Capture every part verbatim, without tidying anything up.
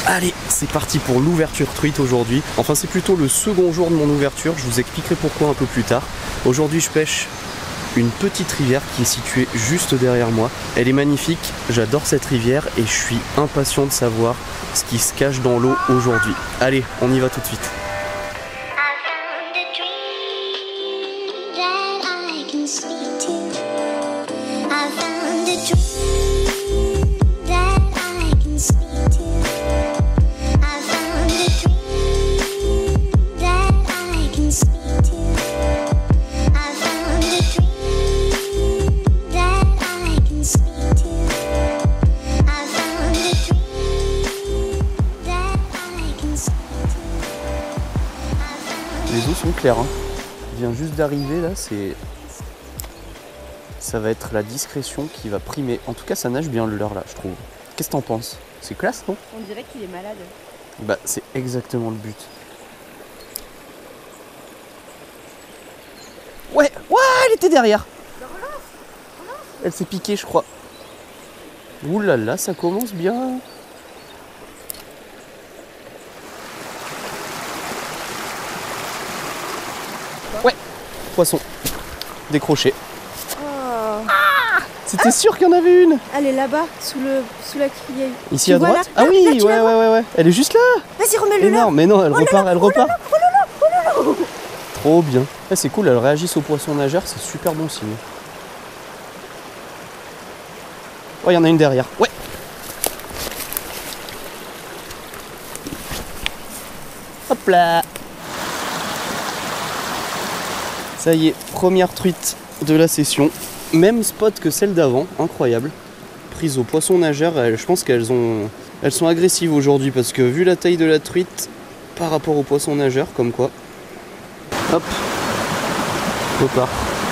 Allez, c'est parti pour l'ouverture truite aujourd'hui. Enfin, c'est plutôt le second jour de mon ouverture. Je vous expliquerai pourquoi un peu plus tard. Aujourd'hui, je pêche une petite rivière qui est située juste derrière moi. Elle est magnifique, j'adore cette rivière et je suis impatient de savoir ce qui se cache dans l'eau aujourd'hui. Allez, on y va tout de suite. Les eaux sont claires, hein. Je viens juste d'arriver là, c'est... Ça va être la discrétion qui va primer. En tout cas, ça nage bien le leurre là, je trouve. Qu'est-ce que t'en penses? C'est classe, non? On dirait qu'il est malade. Bah, c'est exactement le but. Ouais, ouais, elle était derrière. Elle s'est piquée, je crois. Ouh là là, ça commence bien. Ouais, poisson. Décroché. Oh. Ah, c'était sûr qu'il y en avait une. Elle est là-bas, sous, le, sous la criée. Ici Tu à vois droite. là, Ah oui, là, tu ouais, la ouais, ouais, ouais. Elle est juste là. Vas-y, remets-le là. Énorme, mais non, elle Oh là repart, là, elle oh là repart. là, oh là là, oh là là. Trop bien. Ouais, c'est cool, elles réagissent aux poissons nageurs, c'est super bon signe. Oh, il y en a une derrière. Ouais. Hop là. Ça y est, première truite de la session. Même spot que celle d'avant, incroyable. Prise aux poissons nageurs, je pense qu'elles ont, elles sont agressives aujourd'hui parce que vu la taille de la truite par rapport aux poissons nageurs, comme quoi. Hop. Repart.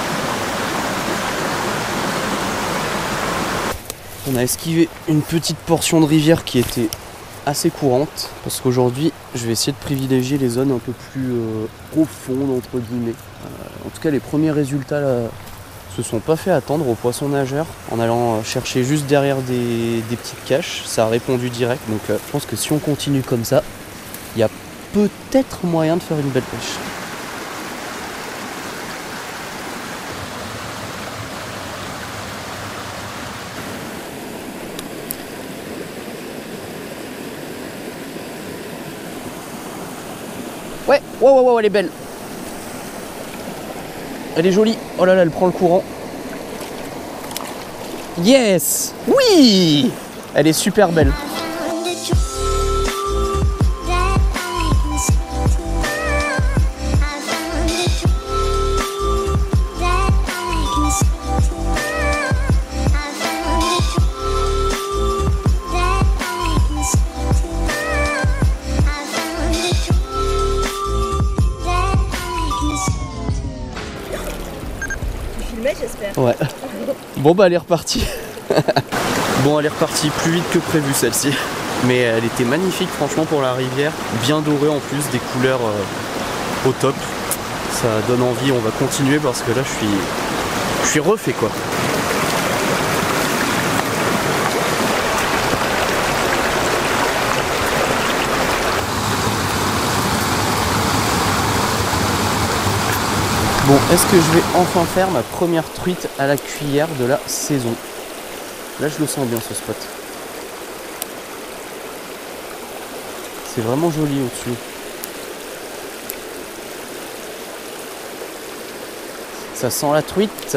On a esquivé une petite portion de rivière qui était assez courante parce qu'aujourd'hui je vais essayer de privilégier les zones un peu plus euh, profondes entre guillemets. Euh, en tout cas les premiers résultats là, se sont pas fait attendre aux poissons nageurs en allant chercher juste derrière des, des petites caches. Ça a répondu direct donc euh, je pense que si on continue comme ça, il y a peut-être moyen de faire une belle pêche. Ouais, ouais, ouais, ouais, elle est belle. Elle est jolie. Oh là là, elle prend le courant. Yes! Oui! Elle est super belle. J'espère. Ouais. Bon bah elle est repartie. Bon elle est repartie plus vite que prévu celle-ci. Mais elle était magnifique franchement pour la rivière. Bien dorée en plus, des couleurs euh, au top. Ça donne envie, on va continuer parce que là je suis. Je suis refait quoi. Bon, est-ce que je vais enfin faire ma première truite à la cuillère de la saison? Là, je le sens bien ce spot. C'est vraiment joli au-dessus. Ça sent la truite.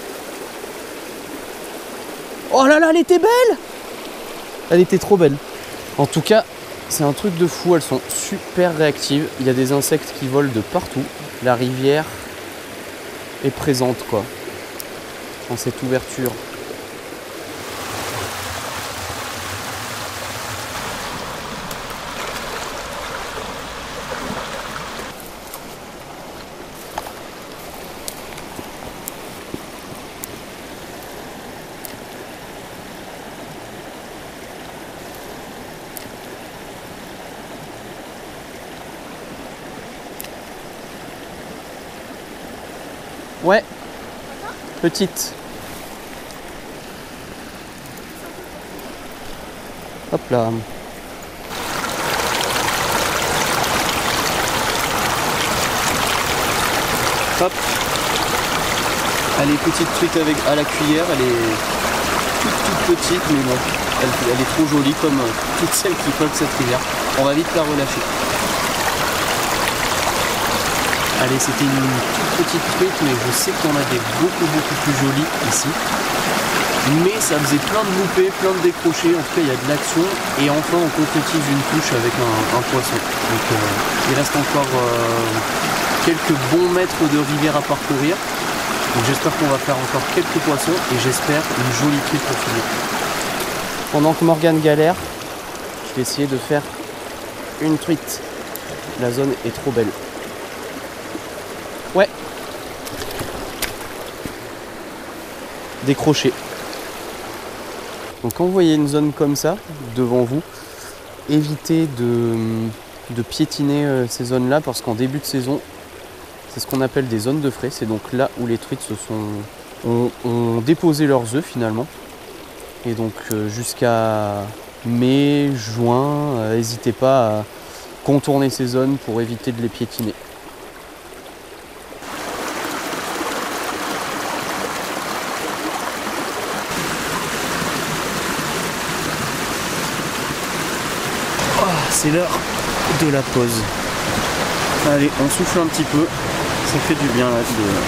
Oh là là, elle était belle! Elle était trop belle. En tout cas, c'est un truc de fou, elles sont super réactives. Il y a des insectes qui volent de partout. La rivière est présente quoi dans cette ouverture. Ouais, petite. Hop là. Hop. Elle est petite truite avec, à la cuillère, elle est toute toute petite, mais bon, elle, elle est trop jolie comme toutes celles qui peuplent cette rivière. On va vite la relâcher. Allez, c'était une toute petite truite, mais je sais qu'il y en a des beaucoup beaucoup plus jolies ici. Mais ça faisait plein de loupés, plein de décrochés, en tout cas il y a de l'action. Et enfin on concrétise une touche avec un, un poisson. Donc euh, il reste encore euh, quelques bons mètres de rivière à parcourir. Donc j'espère qu'on va faire encore quelques poissons et j'espère une jolie truite pour finir. Pendant que Morgane galère, je vais essayer de faire une truite. La zone est trop belle. Ouais. Décroché. Donc quand vous voyez une zone comme ça devant vous, évitez de, de piétiner euh, ces zones-là parce qu'en début de saison, c'est ce qu'on appelle des zones de frais. C'est donc là où les truites se sont, ont, ont déposé leurs œufs finalement. Et donc euh, jusqu'à mai, juin, n'hésitez euh, pas à contourner ces zones pour éviter de les piétiner. C'est l'heure de la pause. Allez, on souffle un petit peu. Ça fait du bien là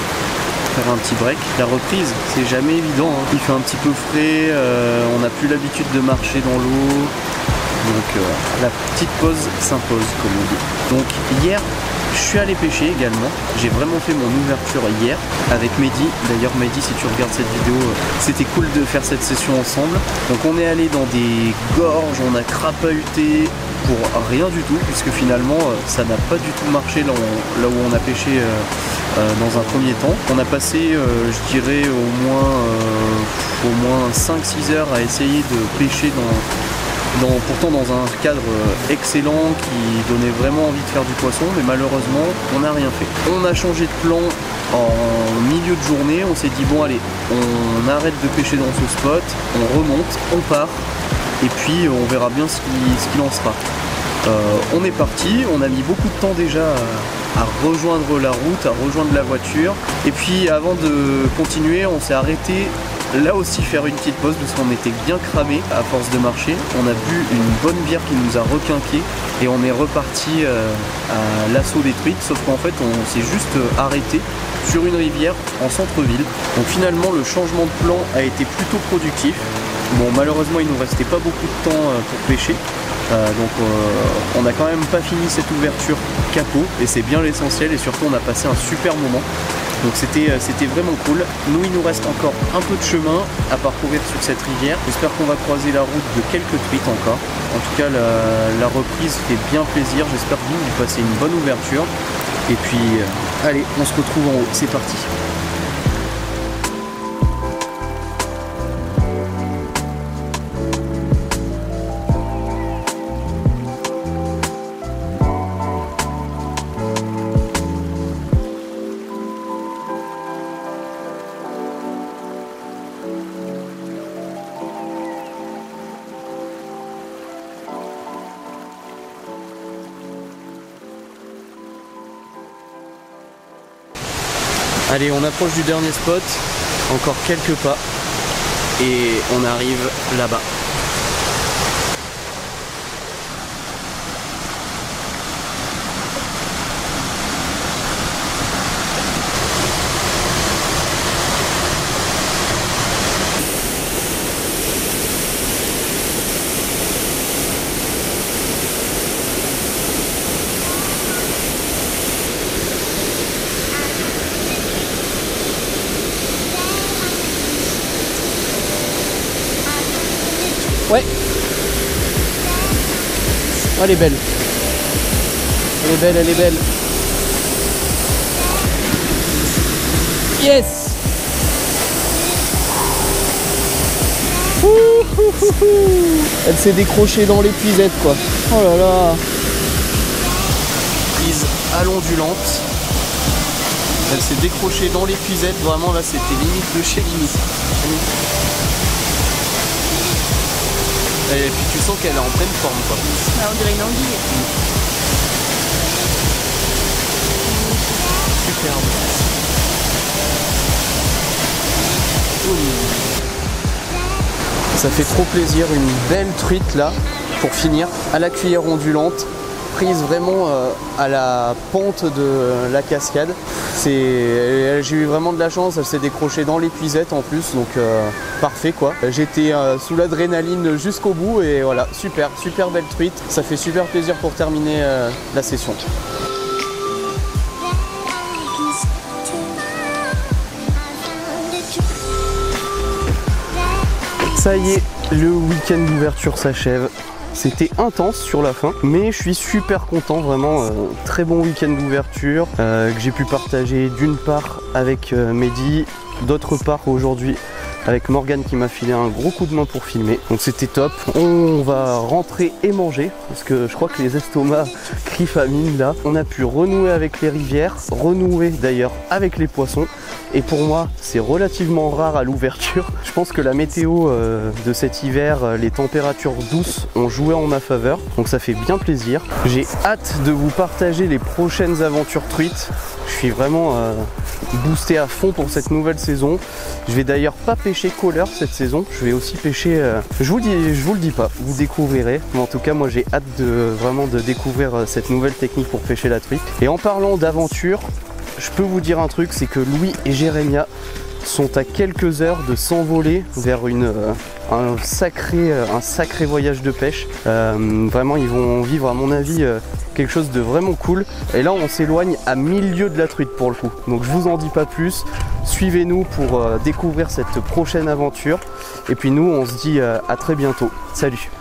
de faire un petit break. La reprise, c'est jamais évident. Hein. Il fait un petit peu frais, euh, on n'a plus l'habitude de marcher dans l'eau. Donc euh, la petite pause s'impose, comme on dit. Donc hier, je suis allé pêcher également. J'ai vraiment fait mon ouverture hier avec Mehdi. D'ailleurs Mehdi, si tu regardes cette vidéo, c'était cool de faire cette session ensemble. Donc on est allé dans des gorges, on a crapahuté pour rien du tout, puisque finalement ça n'a pas du tout marché là, on, là où on a pêché euh, euh, dans un premier temps. On a passé, euh, je dirais, au moins, euh, au moins cinq six heures à essayer de pêcher dans Dans, pourtant dans un cadre excellent qui donnait vraiment envie de faire du poisson, mais malheureusement on n'a rien fait. On a changé de plan en milieu de journée, on s'est dit bon allez, on arrête de pêcher dans ce spot, on remonte, on part, et puis on verra bien ce qu'il ce qu'il en sera. Euh, on est parti, on a mis beaucoup de temps déjà à, à rejoindre la route, à rejoindre la voiture, et puis avant de continuer on s'est arrêté là aussi faire une petite pause parce qu'on était bien cramé à force de marcher. On a bu une bonne bière qui nous a requinqué et on est reparti euh, à l'assaut des truites, sauf qu'en fait on s'est juste arrêté sur une rivière en centre-ville. Donc finalement le changement de plan a été plutôt productif. Bon, malheureusement il nous restait pas beaucoup de temps euh, pour pêcher. Euh, donc euh, on n'a quand même pas fini cette ouverture capot et c'est bien l'essentiel, et surtout on a passé un super moment. Donc c'était c'était vraiment cool. Nous il nous reste encore un peu de chemin à parcourir sur cette rivière. J'espère qu'on va croiser la route de quelques truites encore. En tout cas la, la reprise fait bien plaisir. J'espère que vous, vous passez une bonne ouverture. Et puis euh, allez, on se retrouve en haut, c'est parti. Allez, on approche du dernier spot, encore quelques pas, et on arrive là-bas. Ouais. Oh, elle est belle. Elle est belle, elle est belle. Yes. Ouh, ouh, ouh, ouh. Elle s'est décrochée dans l'épuisette quoi. Oh là là. Prise à l'ondulante. Elle s'est décrochée dans l'épuisette. Vraiment là c'était limite de chez limite. Et puis tu sens qu'elle est en pleine forme quoi. Ah, on dirait une anguille. Superbe. Ça fait trop plaisir, une belle truite là pour finir à la cuillère ondulante, prise vraiment euh, à la pente de la cascade. J'ai eu vraiment de la chance, elle s'est décrochée dans l'épuisette en plus, donc euh, parfait quoi. J'étais euh, sous l'adrénaline jusqu'au bout et voilà, super, super belle truite. Ça fait super plaisir pour terminer euh, la session. Ça y est, le week-end d'ouverture s'achève. C'était intense sur la fin, mais je suis super content, vraiment euh, très bon week-end d'ouverture euh, que j'ai pu partager d'une part avec euh, Mehdi, d'autre part aujourd'hui avec Morgane qui m'a filé un gros coup de main pour filmer. Donc c'était top. On va rentrer et manger parce que je crois que les estomacs crient famine là. On a pu renouer avec les rivières, renouer d'ailleurs avec les poissons. Et pour moi, c'est relativement rare à l'ouverture. Je pense que la météo euh, de cet hiver, euh, les températures douces ont joué en ma faveur. Donc ça fait bien plaisir. J'ai hâte de vous partager les prochaines aventures truites. Je suis vraiment euh, boosté à fond pour cette nouvelle saison. Je vais d'ailleurs pas pêcher cauleur cette saison. Je vais aussi pêcher... Euh, je vous dis, je vous le dis pas, vous découvrirez. Mais en tout cas, moi j'ai hâte de vraiment de découvrir euh, cette nouvelle technique pour pêcher la truite. Et en parlant d'aventure, je peux vous dire un truc, c'est que Louis et Jérémia sont à quelques heures de s'envoler vers une, euh, un, sacré, euh, un sacré voyage de pêche. Euh, vraiment, ils vont vivre, à mon avis, euh, quelque chose de vraiment cool. Et là, on s'éloigne à mille lieues de la truite pour le coup. Donc, je vous en dis pas plus. Suivez-nous pour euh, découvrir cette prochaine aventure. Et puis nous, on se dit euh, à très bientôt. Salut!